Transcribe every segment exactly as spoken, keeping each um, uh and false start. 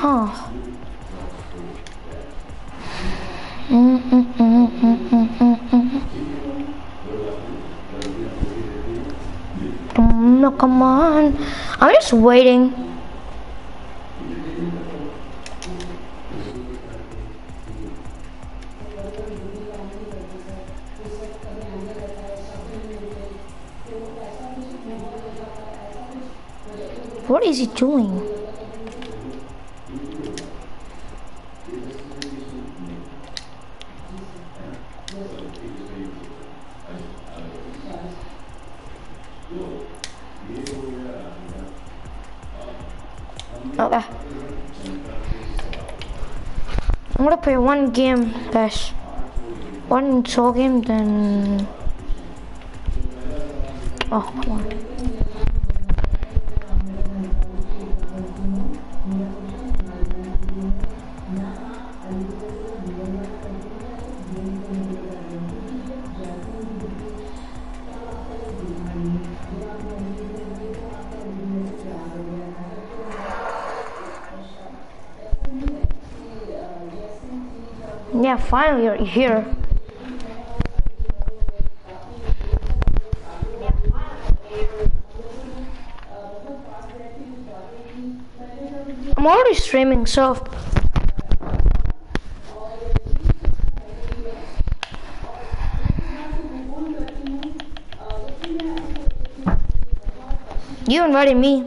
Huh. Mm -mm -mm -mm -mm -mm -mm. Mm, no, come on. I'm just waiting. What is he doing? Okay. I'm gonna play one game, guys. One solo game, then... Oh, come on. Yeah, finally you're here. I'm already streaming, so... You invited me.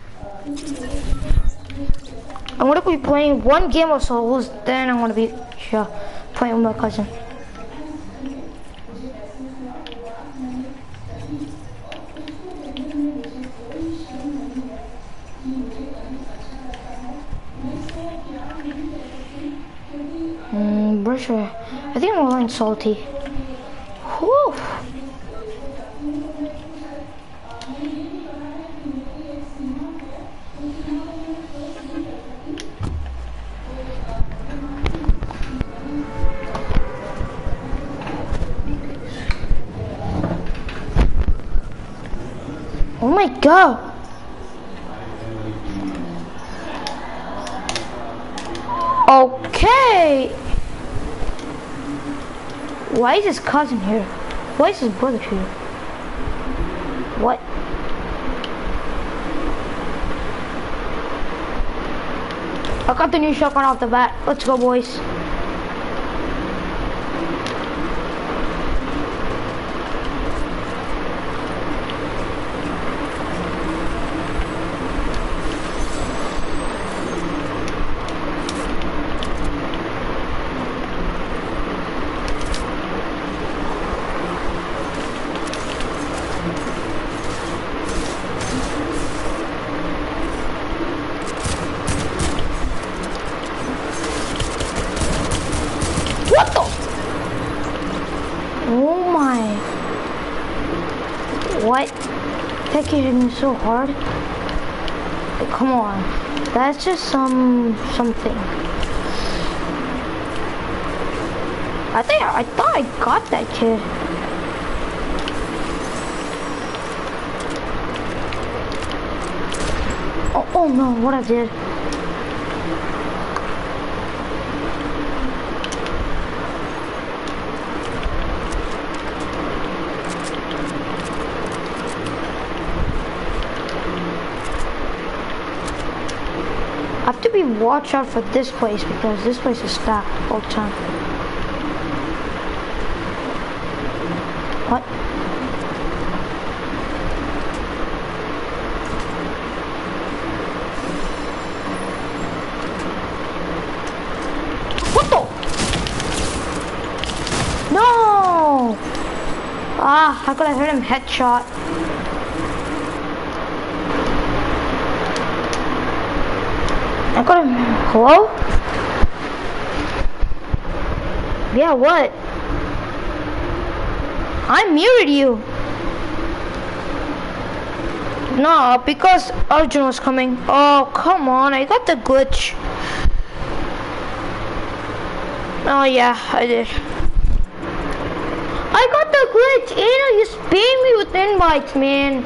I'm gonna be playing one game of solos, then I'm gonna be yeah, playing with my cousin. Mm, brush I think I'm going salty. Whew. Oh my god. Okay. Why is his cousin here? Why is his brother here? What? I got the new shotgun off the bat. Let's go, boys. What? That kid hit me so hard. Like, come on. That's just some something. I think I thought I got that kid. Oh, oh no, what I did. I have to be watch out for this place because this place is stacked all the time. What? What the? No! Ah, I could have hit him headshot. I got him. Hello? Yeah, what? I muted you. No, because Arjun was coming. Oh, come on. I got the glitch. Oh, yeah, I did. I got the glitch. Anna, you spam me with invites, man.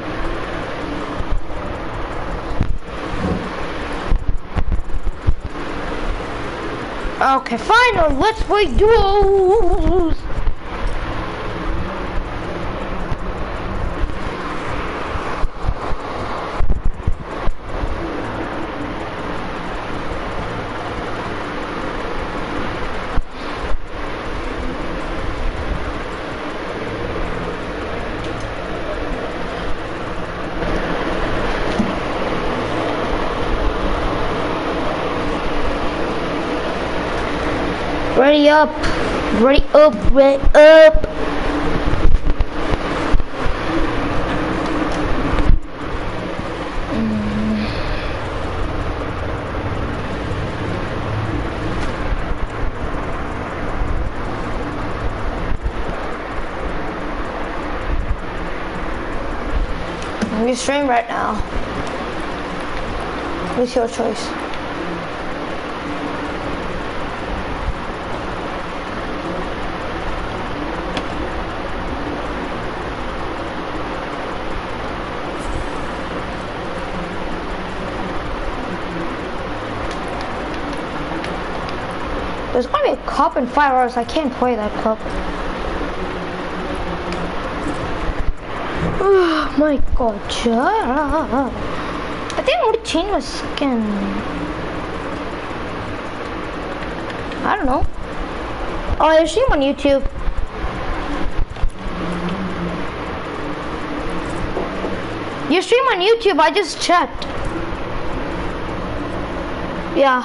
Okay, fine. Now let's play duos. Ready up, ready up, ready up. Mm. I'm just streaming right now. What's your choice? There's gonna be a cup in five hours. I can't play that cup. Oh my god, I think I want to change my skin. I don't know. Oh, I stream on YouTube. You stream on YouTube, I just checked. Yeah.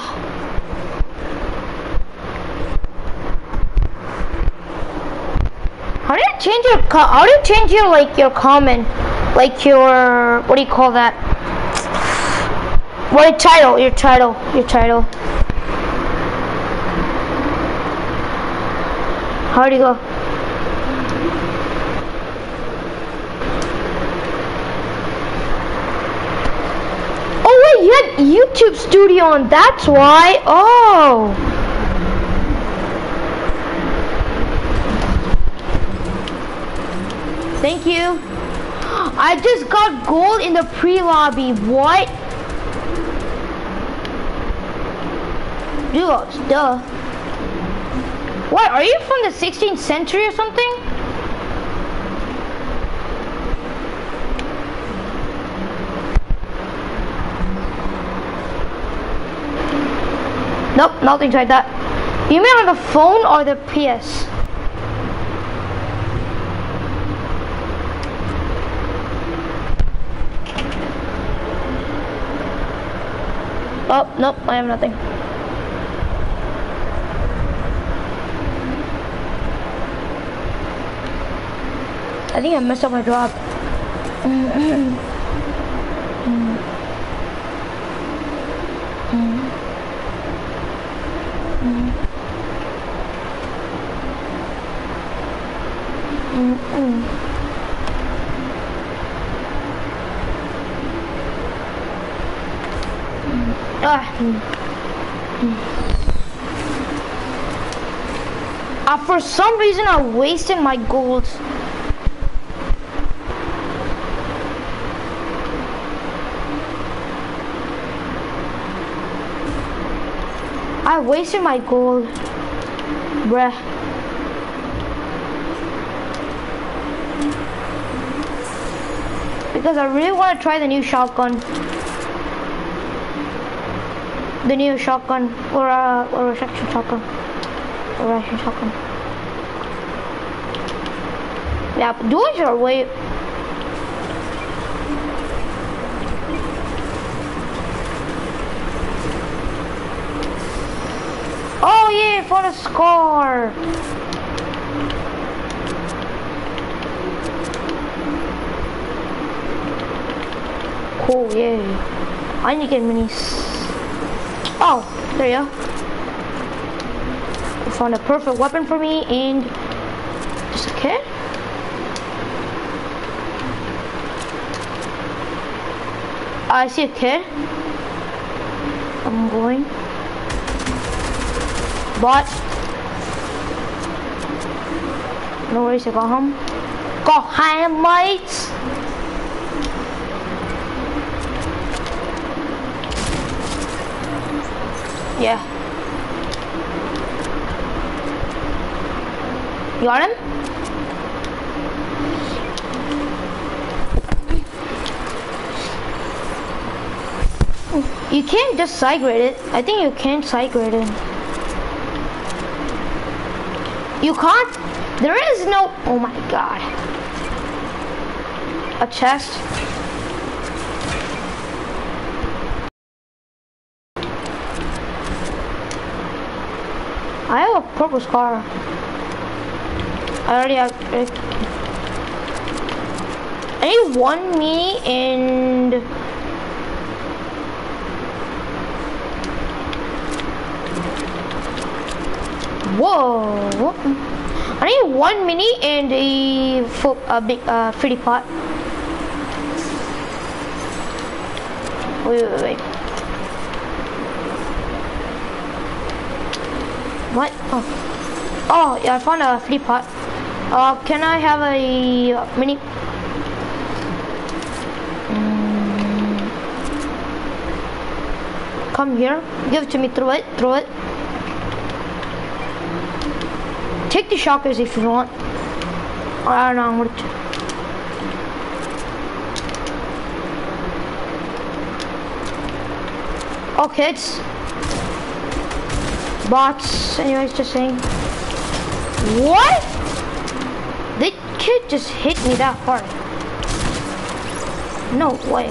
How do you change your co how do you change your like your comment, like your what do you call that? What title? Your title? Your title? How do you go? Oh wait, you had YouTube Studio on. That's why. Oh. Thank you. I just got gold in the pre-lobby. What? Duos, duh. What, are you from the sixteenth century or something? Nope, nothing like that. You mean on the phone or the P S? Oh, nope, I have nothing. I think I messed up my drop. Mm -mm. Mm. Mm. Mm. Mm -mm. Ah. Mm. Mm. Uh, for some reason I wasted my gold. I wasted my gold, bruh. Because I really want to try the new shotgun. The new shotgun, or a, or a section shotgun. Or a Russian shotgun. Yeah, but those are way... Oh yeah, for the score! Cool, yeah. I need to get minis. Oh, there you go. I found a perfect weapon for me and just a kid. I see a kid. I'm going. But no worries, I go home. Go home, mates. Yeah. You got him? You can't just side grade it. I think you can side grade it. You can't? There is no, oh my god. A chest. I have a purple scar. I already have it. I need one mini and whoa! I need one mini and a full, a big uh, pretty pot. Wait, wait, wait. What? Oh, oh yeah, I found a free pot. Uh, can I have a uh, mini? Mm. Come here. Give it to me. Throw it. Throw it. Take the shockers if you want. I don't know. I'm gonna okay, it's bots. Anyways, just saying. What? They kid just hit me that hard. No way.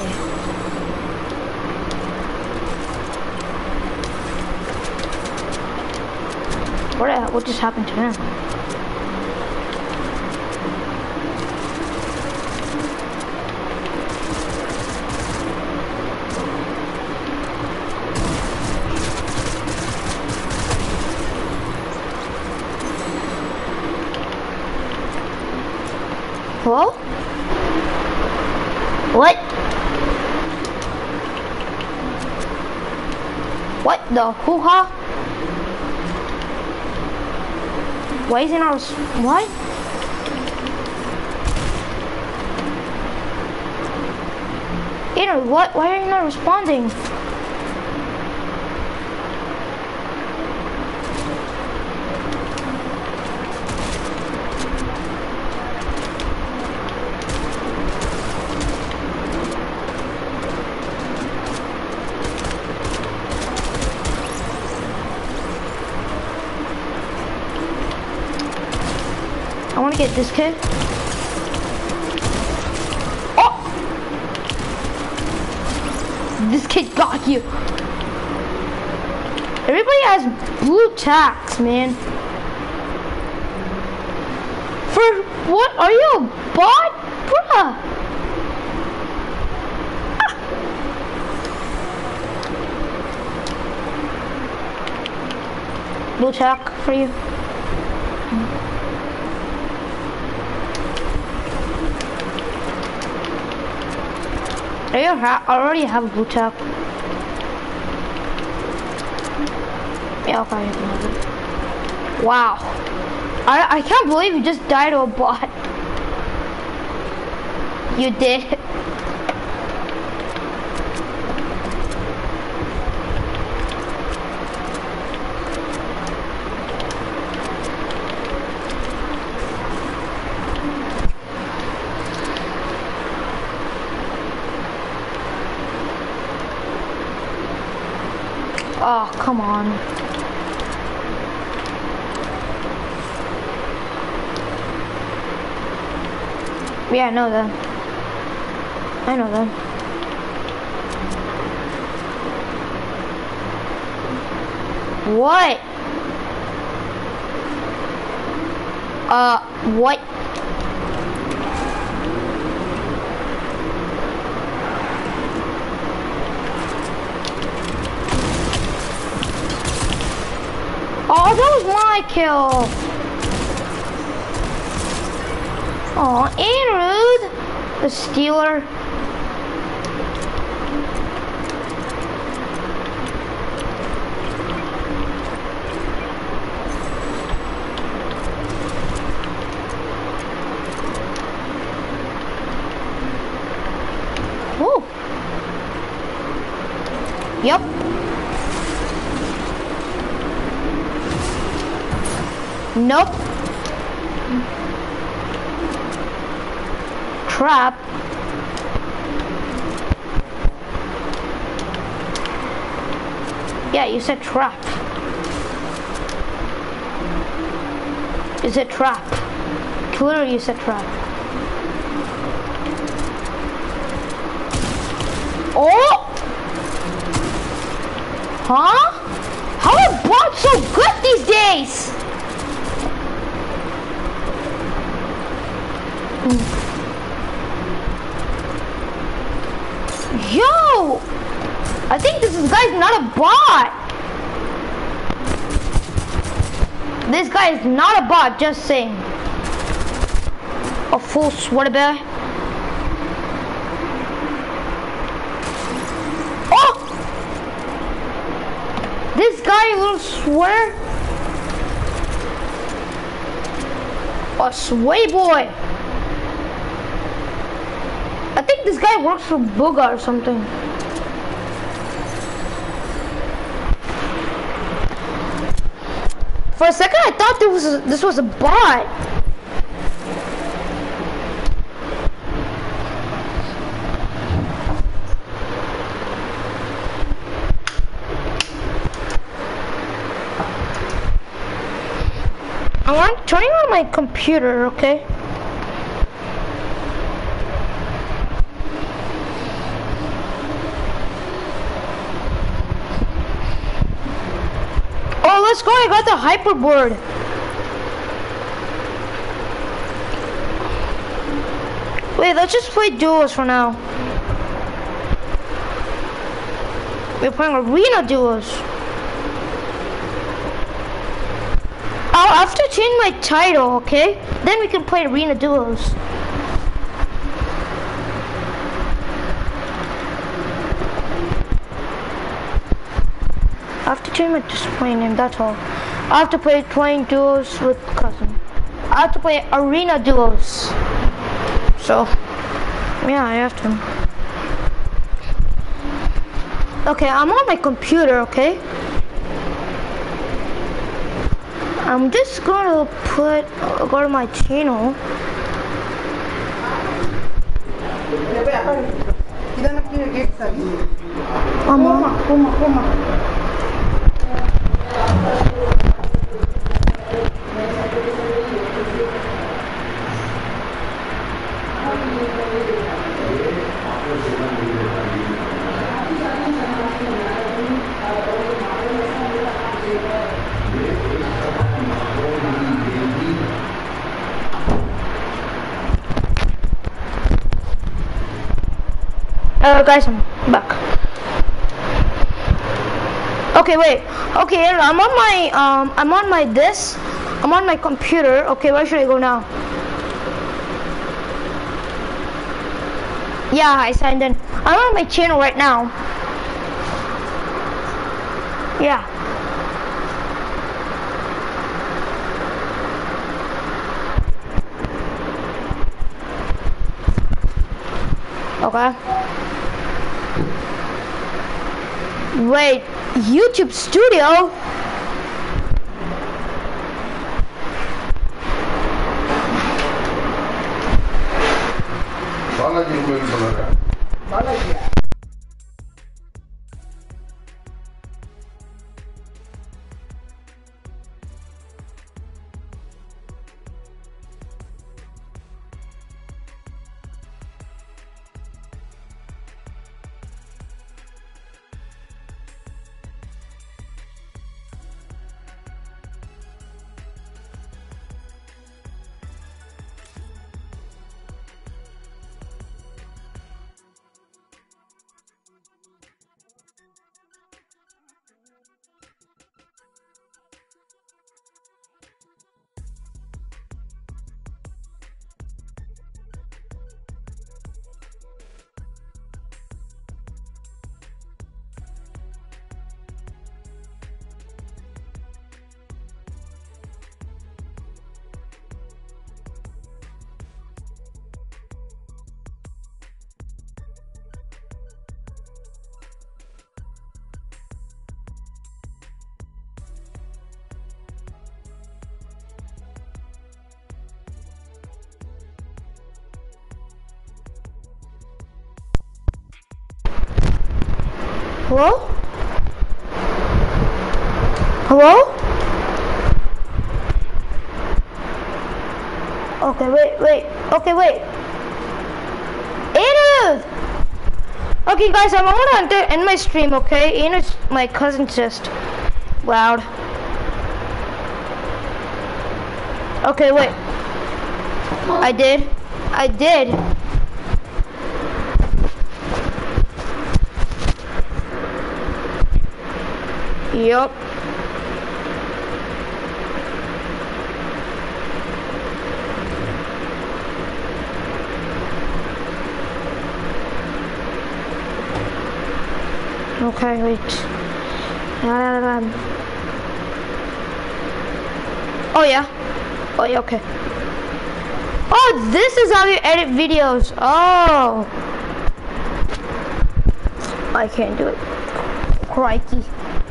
What? What just happened to him? Hello? What? What the hoo-ha? Why isn't our what? Aiden, what? Why are you not responding? I want to get this kid. Oh! This kid got you. Everybody has blue tacks, man. For what? Are you a bot? Bruh. Ah. Blue tack for you. I already have a blue tap. Yeah, okay. Wow. I, I can't believe you just died to a bot. You did. Oh, come on. Yeah, I know that. I know that. What? Uh, what? Oh, that was my kill. Oh, Anirudh, the stealer. Oh. Yep. Nope. trap. Yeah, you said trap. You said trap. Clearly you said trap. Oh! Huh? How are bots so good these days? Yo! I think this guy's not a bot. This guy is not a bot, just saying. A full sweater bear. Oh! This guy, little sweater. A sway boy. I think this guy works for Booga or something. For a second, I thought this was a, this was a bot. I'm turning on my computer, okay? Oh, let's go, I got the hyperboard. Wait, let's just play duos for now. We're playing arena duos. I'll have to change my title, okay? Then we can play arena duos. I have to change my display name, that's all. I have to play playing duos with cousin. I have to play arena duos. So, yeah, I have to. Okay, I'm on my computer, okay? I'm just gonna put, uh, go to my channel. Mama. Uh, guys, I'm back. Okay, wait. Okay, I'm on my um, I'm on my this. I'm on my computer. Okay, where should I go now? Yeah, I signed in. I'm on my channel right now. Yeah. Okay. Wait, YouTube Studio? Hello? Hello? Okay, wait, wait. Okay, wait. Anu! Okay, guys, I'm gonna enter end my stream, okay? Anu's my cousin's just loud. Okay, wait. I did. I did. Yup. Okay, wait. Um, oh yeah. Oh yeah, okay. Oh, this is how you edit videos. Oh. I can't do it. Crikey.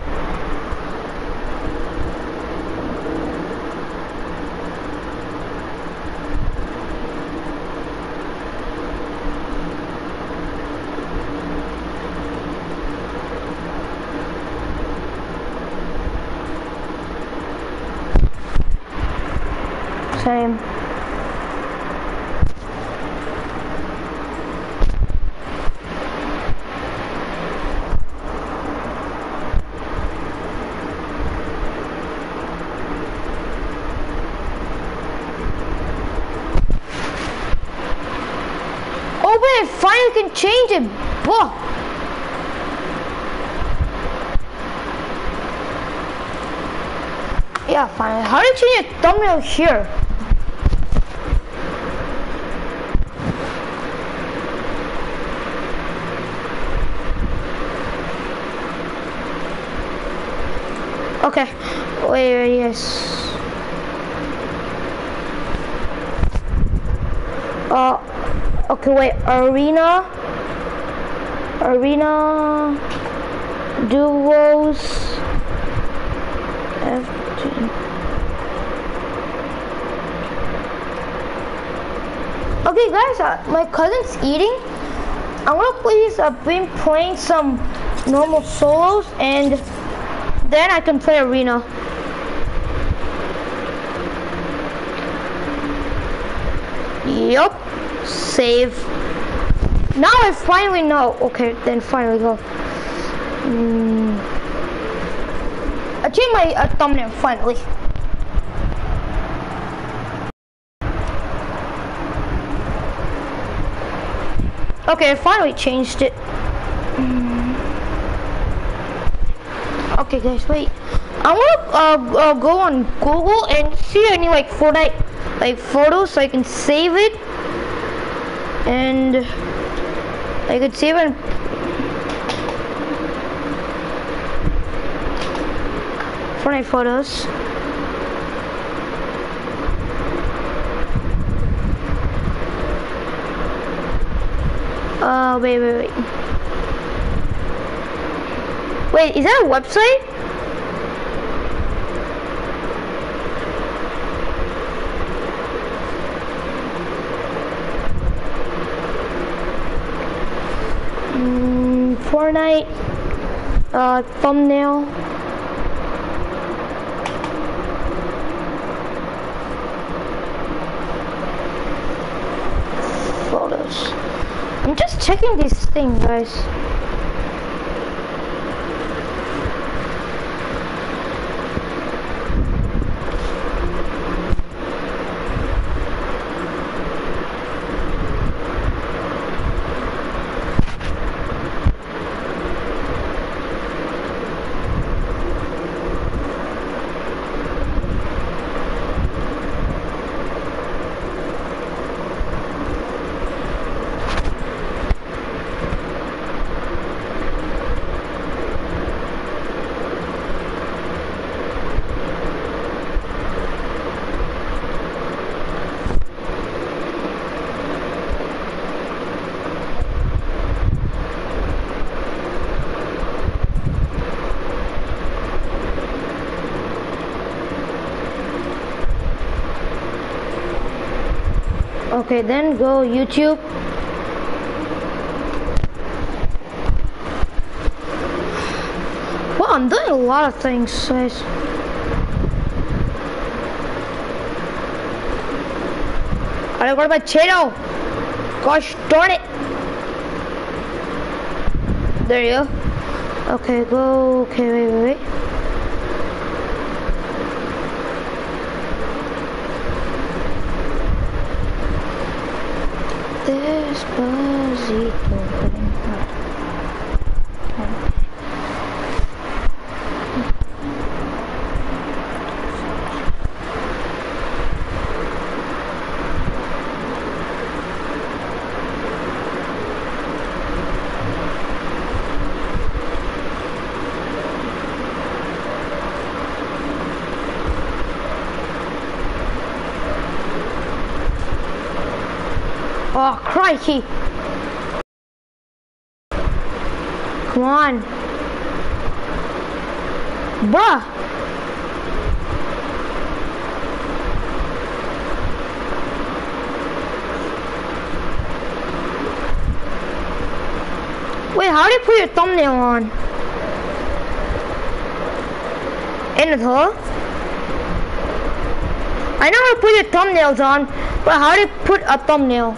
Same. Oh wait, finally can change it. Whoa. Yeah, fine. How do you change a thumbnail here? Okay. Wait, wait, yes. Uh, okay, wait. Arena. Arena. Duos. F Okay, guys, uh, my cousin's eating. I'm gonna please uh, been playing some normal solos, and then I can play arena. Yup. Save. Now I finally know. Okay, then finally go. Mm. I changed my uh, thumbnail finally. Okay, I finally changed it. Mm. Okay, guys, wait. I wanna uh, uh, go on Google and see any like Fortnite like photos so I can save it, and I could save it. Fortnite photos. Uh, wait, wait, wait. Wait, is that a website? Mm, Fortnite, uh, thumbnail. Photos. I'm just checking this thing, guys. Okay, then go YouTube. I'm doing a lot of things, guys. Gotta go to my channel. Gosh darn it. There you go. Okay, go. Okay, wait, wait, wait. Despacito. Oh, crikey. Come on. Bruh. Wait, how do you put your thumbnail on? In it, huh? I know how to put your thumbnails on, but how do you put a thumbnail?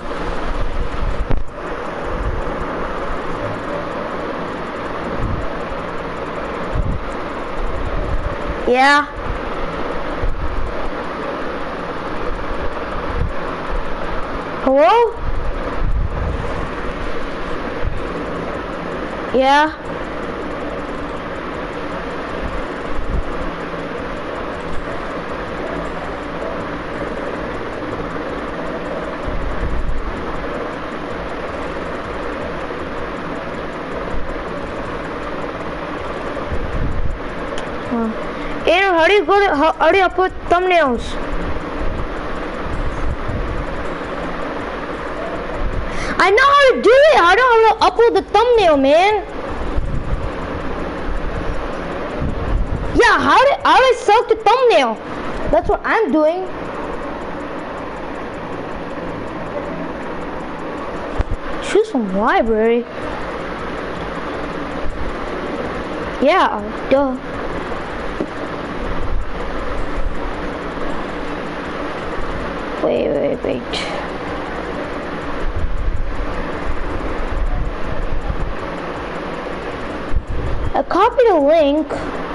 Yeah. Hello? Yeah. Aaron, how do you go to, how, how do you put thumbnails? I know how to do it. I know how to upload the thumbnail, man. Yeah, how do, how do I select the thumbnail? That's what I'm doing. Choose from library. Yeah, duh. Wait, wait, wait. I copied a link.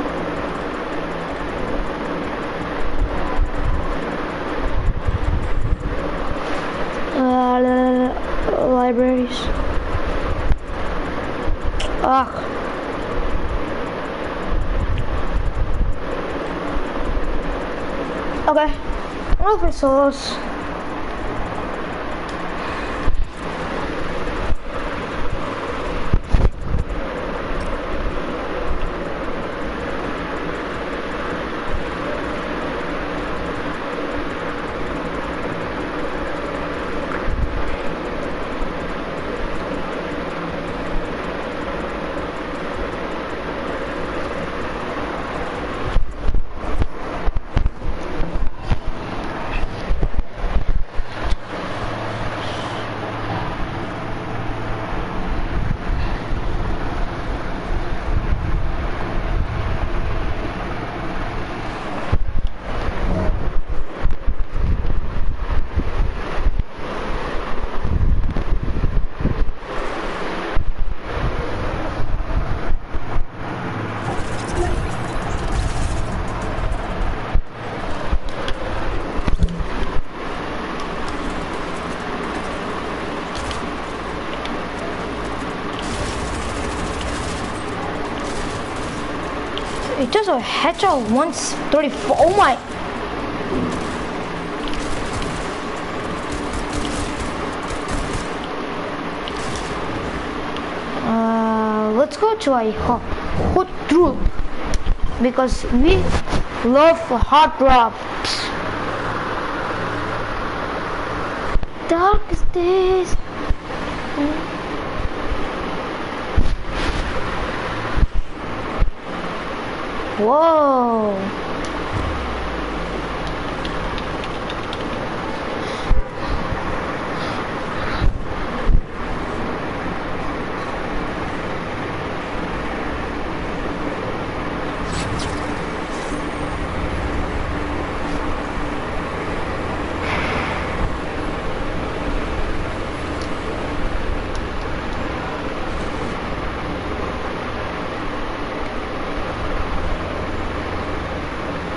Uh, libraries. Ugh. Okay. Open source. It does a headshot once thirty-four. Oh my. Uh, let's go to a hot, hot troop because we love hot drops. Darkest days. Whoa.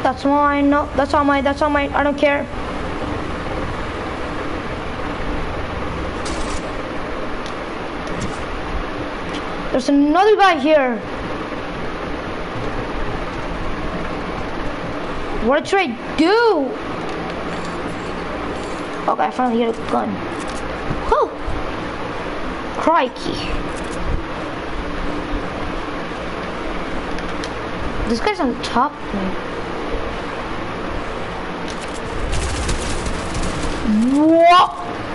That's mine. No, that's all mine. That's all mine. I don't care. There's another guy here. What should I do? Okay, I finally hit a gun. Oh, crikey. This guy's on top of me. What?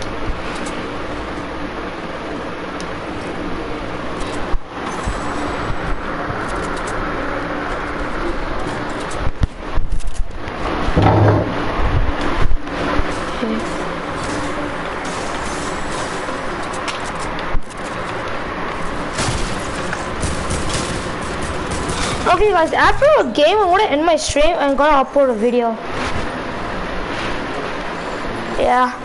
Okay guys, after a game I'm gonna end my stream and I'm gonna upload a video. Yeah.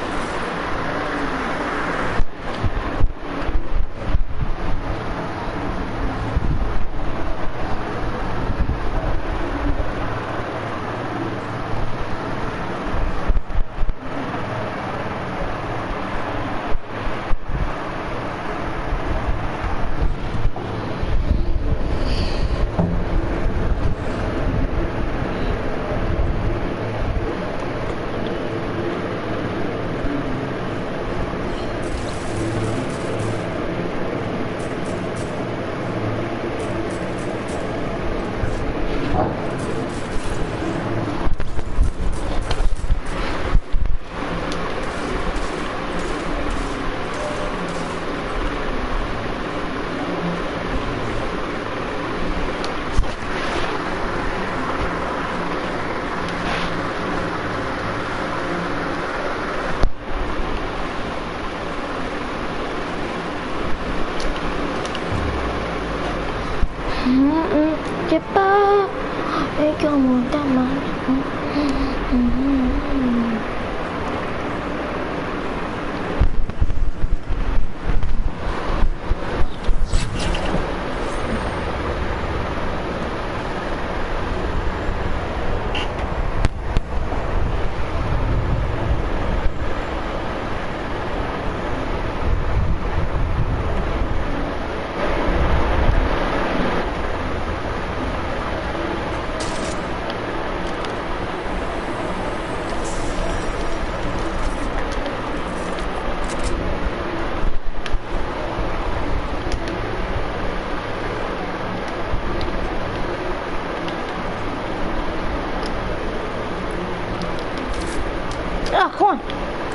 Oh, come on.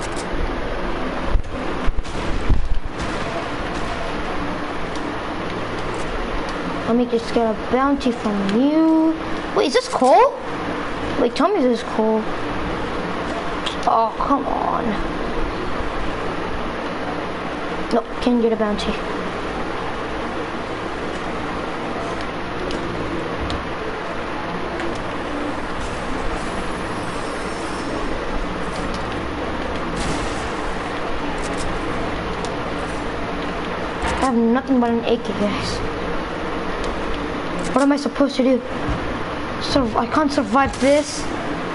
Let me just get a bounty from you. Wait, is this coal? Wait, tell me this is coal. Oh, come on. Nope, can't get a bounty. I have nothing but an A K, guys. What am I supposed to do? So I can't survive this.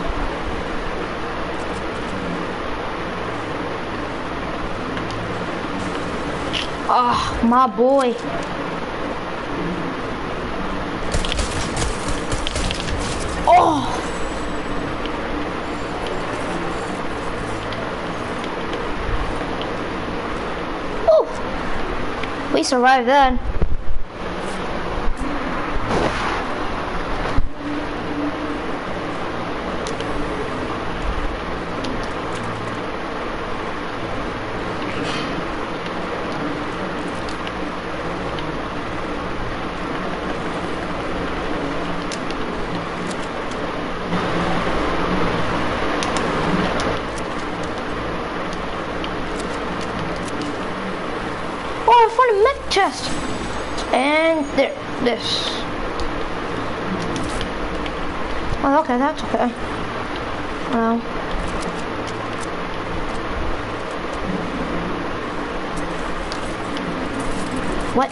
Ah, oh, my boy. Oh. We survived then. Oh, I found a mech chest. And there, this. Oh, okay, that's okay. Well. What?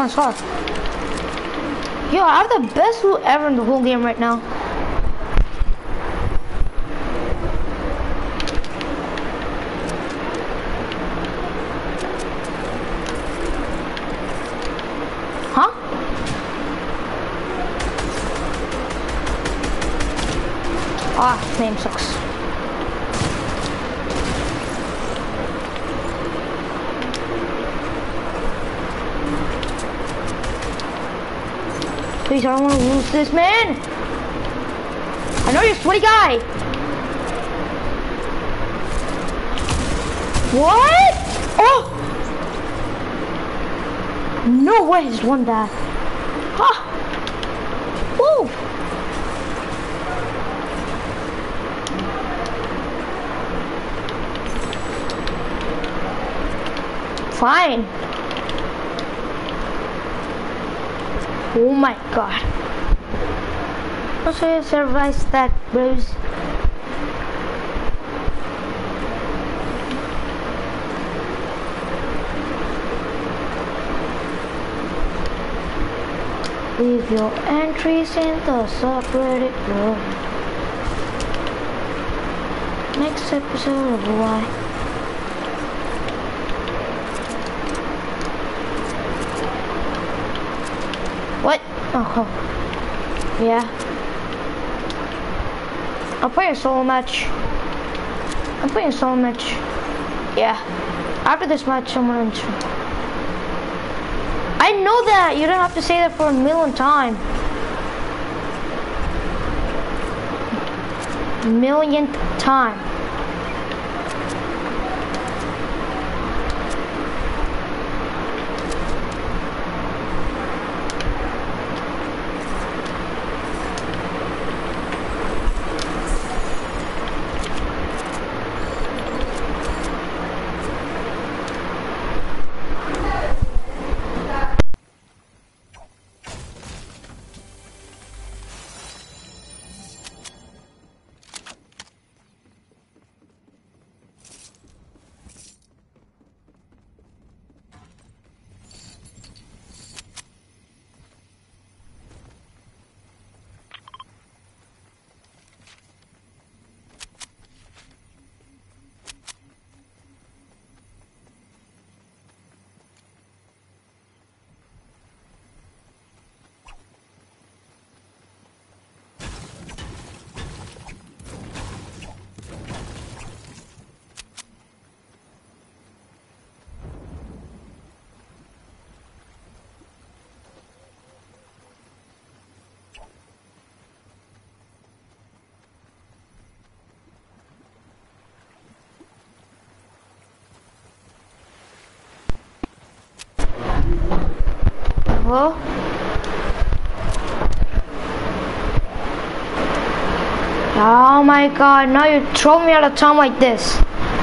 kind of hard. Yo, I have the best loot ever in the whole game right now. Huh? Ah, name sucks. Please, I don't want to lose this, man. I know you're a sweaty guy. What? Oh! No way, I just won that. Huh? Woo! Fine. Oh my god. I'll show you survive that, bros. Leave your entries in the subreddit group. Next episode of why. What? Oh, yeah. I'll play a solo match. I'm playing a solo match. Yeah. After this match, I'm gonna. I know that. You don't have to say that for a million time. Millionth time. Hello? Oh my god, now you're throwing me out of town like this.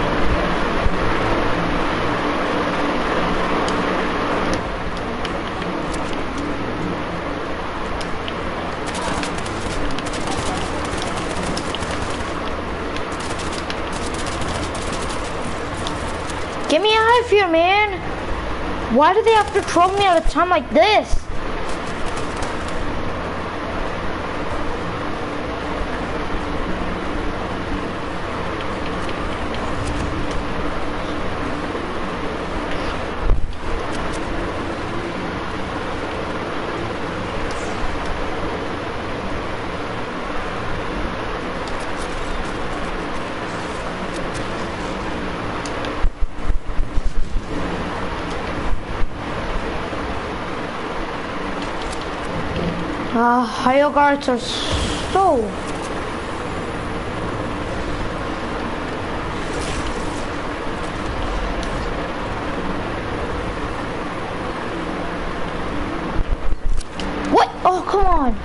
Get me out of here, man. Why do they have to throw me out of town like this? Uh, higher guards are so... What? Oh, come on.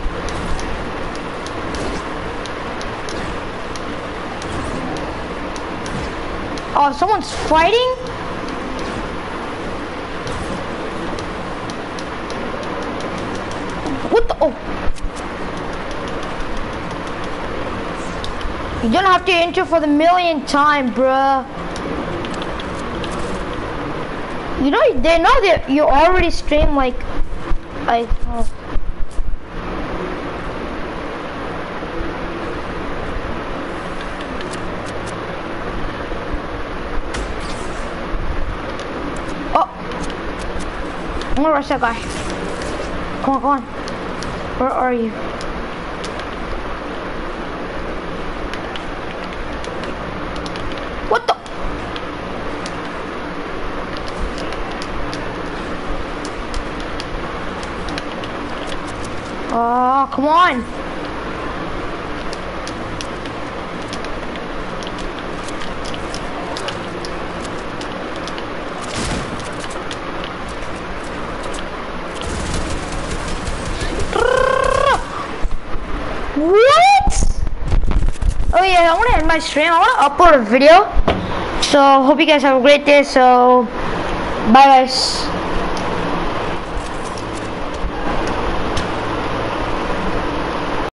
Oh, someone's fighting? What the? Oh. You don't have to enter for the millionth time, bruh. You know, they know that you already stream like I oh. Oh, I'm gonna rush that guy. Come on, come on. Where are you? What the? Oh, come on. What? Oh yeah, I want to end my stream. I want to upload a video. So hope you guys have a great day. So bye guys.